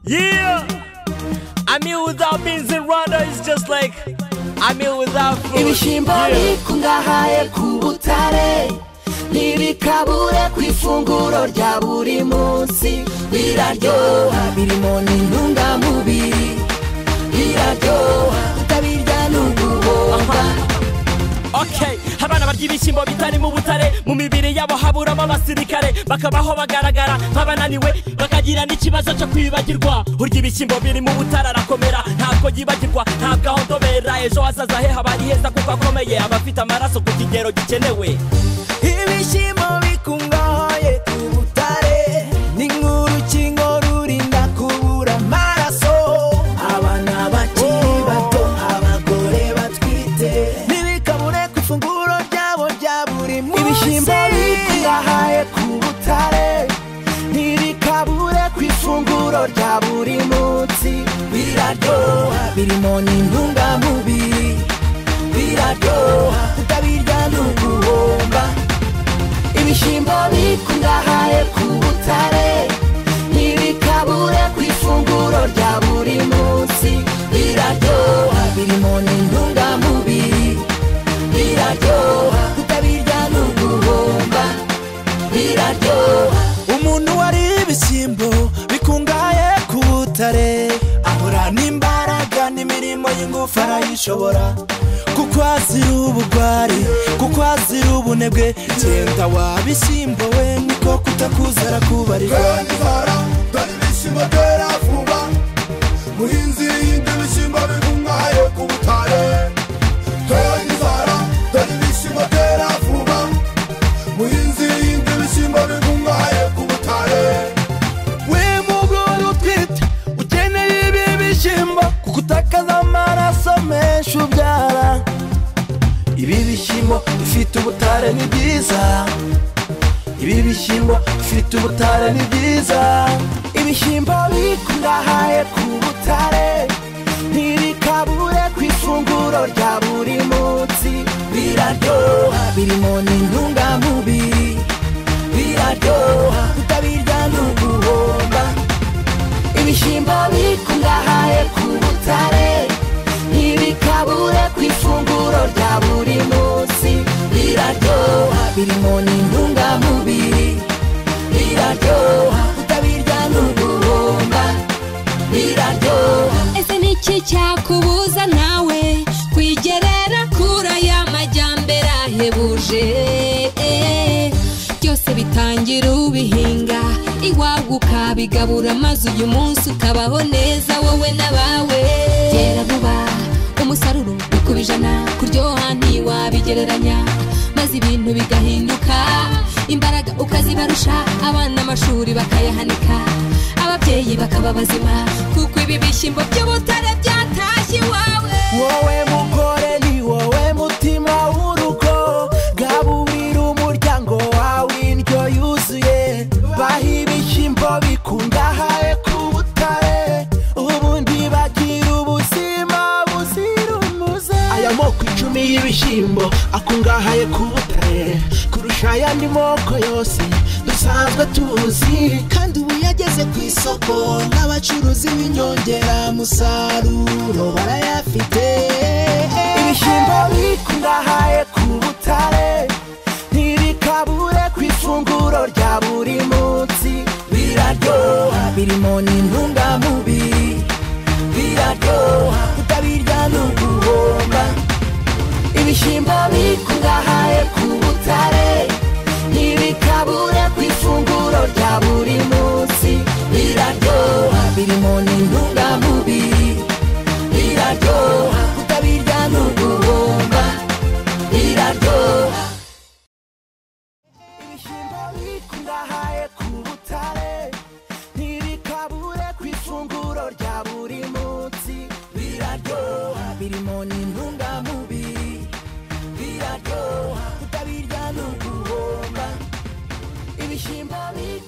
Yeah, a meal without beans in Rwanda is just like a meal without food. Ibishimbo bikungahaye ku butare ntibikabure ku ifunguro rya buri munsi, biraryoha birimo n'intungamubiri, biraryoha tutabirya n'uguhomba. Okay, abana barya ibishyimbo bitari mu butare, mu mibiri yabo haburamo abasirikare, bakabaho bagaragara nk'abananiwe, bakagira n'ikibazo cyo kwibagirwa. Urya ibishyimbo biri mu butare arakomera, ntabwo yibagirwa, ntabwo ahondobera, ejo hazaza he haba ari heza kuko akomeye, abafite amaraso ku kigero gikenewe. Ibishyimbo bikungahaye ku butare ni nk'urukingo rurinda kubura amaraso, abana bakiri bato, abagore batwite, ntibikabure ku ifunguro ryabo rya buri munsi. Ibishyimbo bikungahaye ku butare ntibikabure ku ifunguro rya buri munsi, biraryoha birimo n'intungamubiri, biraryoha tutabirya n'uguhomba. Ibishyimbo bikungahaye ku butare ntibikabure ku ifunguro rya buri munsi, biraryoha birimo n'intungamubiri, biraryoha tutabirya n'uguhomba, biraryoha. Umuntu wariye ibishyimbo bikungahaye ku butare ahorana imbaraga n'imirimo y'ingufu arayishobora, kuko azira ubugwari, kuko azira ubunebwe. Genda wabishyimbo we niko kutakuzara kubarira. Dore ibishyimbo byera vuba, muhinzi yinde ibishyimbo bikungahaye ku butare. Dore ibishyimbo byera vuba, muhinzi yinde ibishyimbo bikungahaye ku butare. We mugore utwite ukeneye ibi bishyimbo kuko utakaza amaraso menshi ubyara. Ibi bishyimbo bifite ubutare ni byiza, ibi bishyimbo bifite ubutare ni byiza. Ibishyimbo bikungahaye ku butare ntibikabure ku ifunguro rya buri munsi, biraryoha birimo n'intungamubiri, biraryoha tutabirya n'uguhomba. Ibishyimbo bikungahaye ku butare ntibikabure ku ifunguro rya buri munsi, biraryoha birimo n'intungamubiri, biraryoha tutabirya n'uguhomba, biraryoha. Ese niki cyakubuza nawe kwigerera kuri aya majyambere ahebuje? Byose bitangira ubihinga iwawe ukabigabura, maze uyu munsi ukabaho neza wowe n'abawe. Gera vuba umusaruro bikubijana, kuryoha ntiwabigereranya, maze ibintu bigahinduka, imbaraga ukazibarusha, abana amashuri bakayahanika, ababyeyi bakaba bazima, kuko ibi bishyimbo by'ubutare byatashye iwawe. Wowe mugore ni wowe mutima w'urugo, gaburira umuryango wawe indyo yuzuye, baha ibishyimbo bikungahaye ku butare, ubundi bagira ubuzima buzira umuze. Aya moko 10 y'ibishyimbo akungahaye ku butare kurusha ayandi moko yose dusanzwe tuzi, kandi ubu yageze ku isoko n'abacuruzi b'inyongeramusaruro barayafite. Ibishyimbo bikungahaye ku butare ntibikabure ku ifunguro rya buri munsi, biraryoha birimo n'intungamubiri, biraryoha tutabirya n'uguhomba. Ibishyimbo bikungahaye ku butare ntibikabure ku ifunguro rya buri munsi, biraryoha birimo n'intungamubiri, biraryoha tutabirya n'uguhomba, biraryoha. Ibishyimbo bikungahaye ku butare ntibikabure ku ifunguro rya buri munsi, biraryoha birimo n'intungamubiri, biraryoha tutabirya n'uguhomba. Ibishyimbo